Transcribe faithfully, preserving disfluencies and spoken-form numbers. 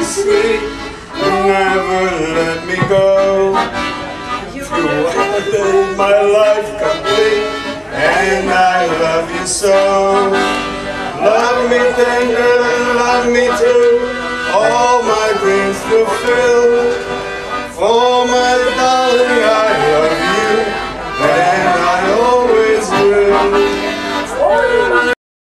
sweet, never let me go. You made my life complete, and I love you so. Love me tender, love me true, all my dreams fulfill.